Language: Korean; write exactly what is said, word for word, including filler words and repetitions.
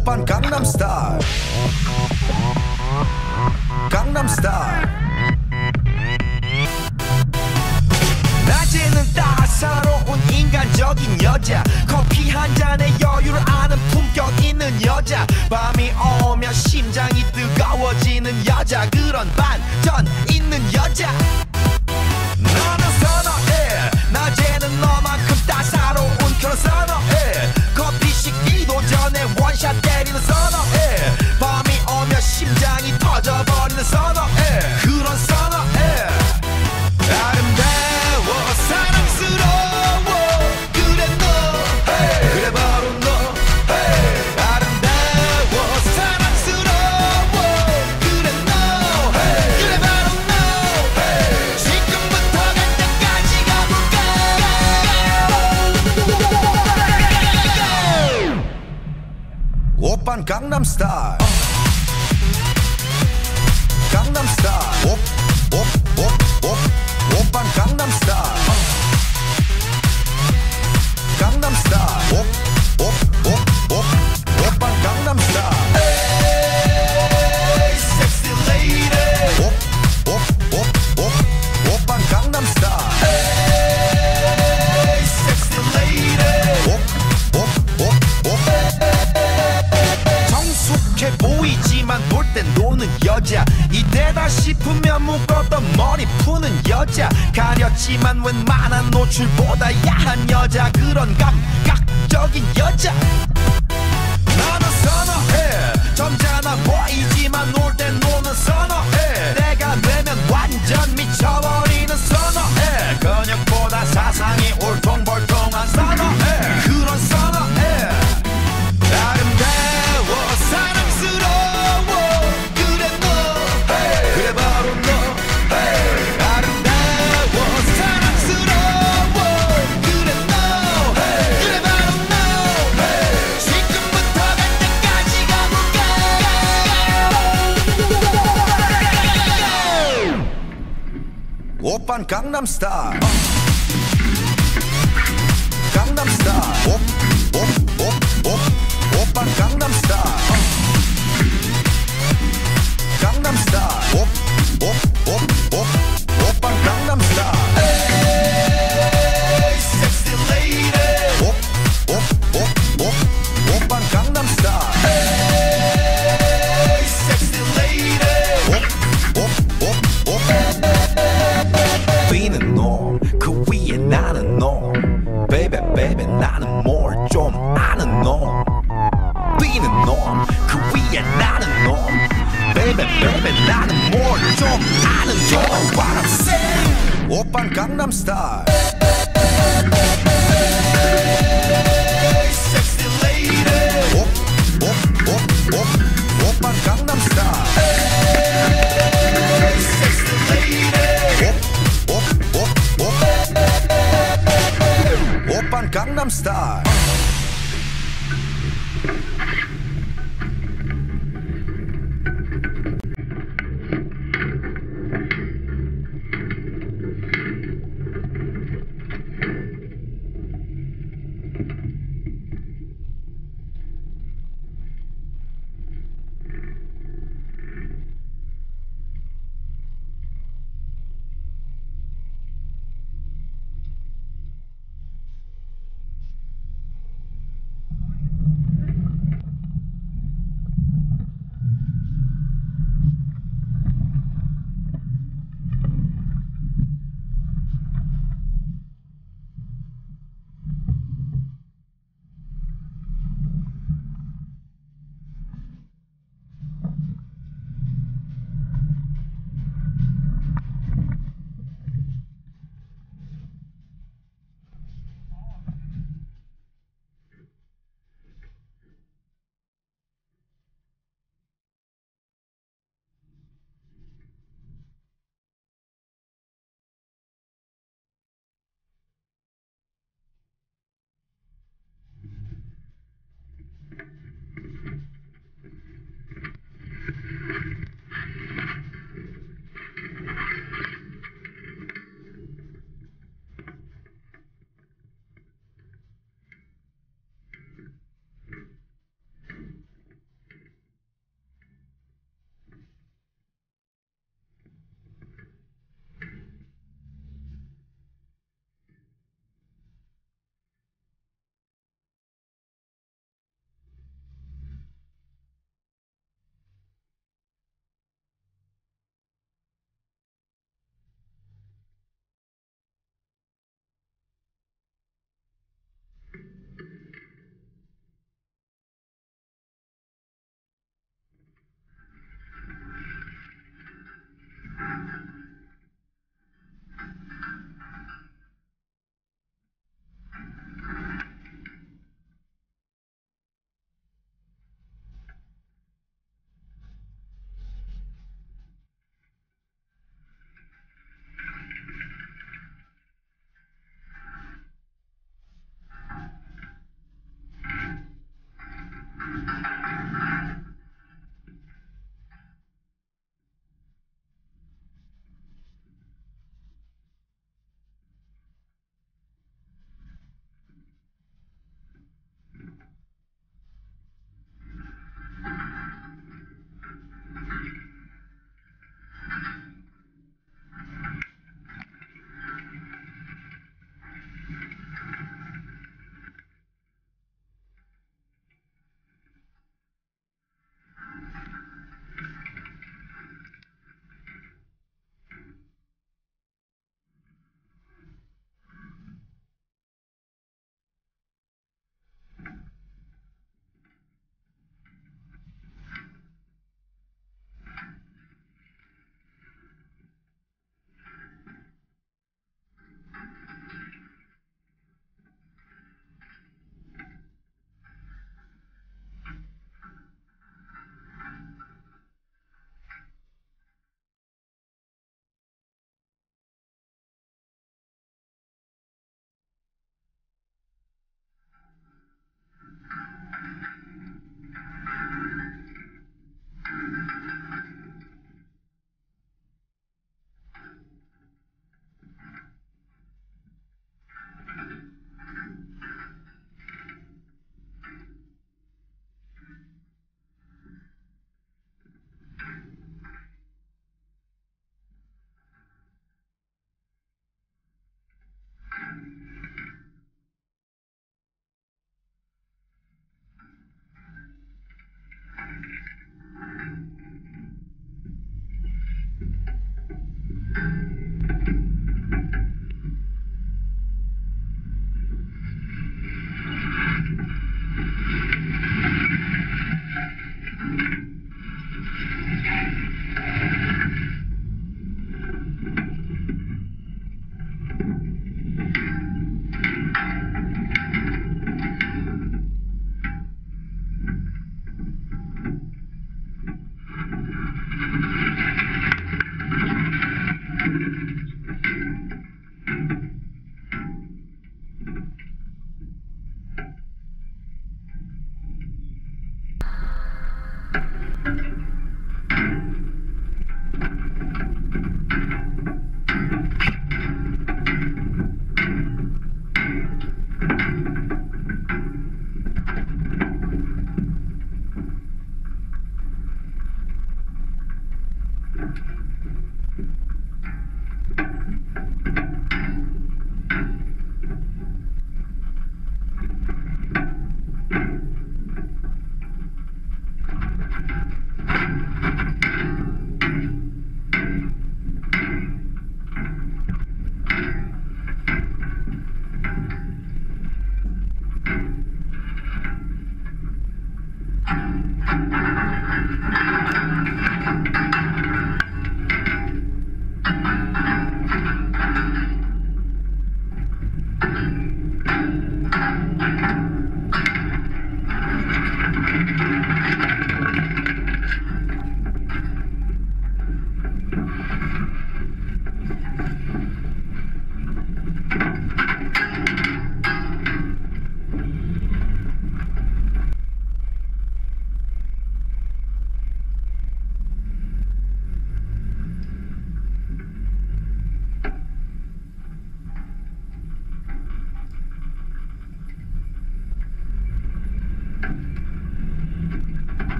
오빤 강남스타일 강남스타일 낮에는 따사로운 인간적인 여자 커피 한 잔에 여유를 아는 품격 있는 여자 밤이 오면 심장이 뜨거워지는 여자 그런 반전 있는 여자 나는 선어해 낮에는 너만큼 따사로운 그런 선어해 커피 식기도 전에 원샷 때리는 선어해 밤이 오면 심장이 터져버리는 선어해 그런 선어해 아름다워 사랑스러워 그래 너 hey. 그래 바로 너 hey. 아름다워 사랑스러워 그래 너 hey. 그래 바로 너 hey. 지금부터 갈 때까지 가볼까 오빤 강남스타일 강남스타일 오, 오, 오, 오. 오빤 강남스타일 강남스타일 오, 오, 오, 오. 오빤 강남스타일 에이 섹시 레이디 오, 오, 오, 오. 오빤 강남스타일 에이 섹시 레이디 오, 오, 오, 오. 정숙해 보이지만 놀 땐 노는 여자 이때다 싶으면 묶었던 머리 푸는 여자 가렸지만 웬만한 노출보다 야한 여자 그런 감각적인 여자 나는 선어해 점잖아 보이지만 놀 땐 노는 선어해 내가 되면 완전 미쳐버리는 선어해 근육보다 사상이 울퉁불퉁한 선어해 그런 선어해 아름다워 사랑스러워 그래 너 hey. 그래 바로 너 hey. 아름다워 사랑스러워 그래 너 hey. 그래 바로 너 hey. 지금부터 갈 때까지 가볼까 오빤 강남스타일 강남스타일 오, 오, 오, 오. 오빤 강남스타일 강남스타일 오, 오, 오, 오. 오빤 강남스타일 에이 섹시 레이디 오, 오, 오, 오. 오빤 강남스타일 에이 섹시 레이디 오, 오, 오, 오. 뛰는 놈 그 위에 나는 놈 베이베 베이베 나는 뭘 좀 아는 놈 뛰는 놈 그 위에 나는 놈 베이베 베이베 나는 뭘 좀 아는 놈 What I'm saying 오빤 강남스타일 섹시 레이디 오, 오, 오, 오. 오빤 강남스타일 섹시 레이디 오, 오, 오, 오. 오빤 강남스타일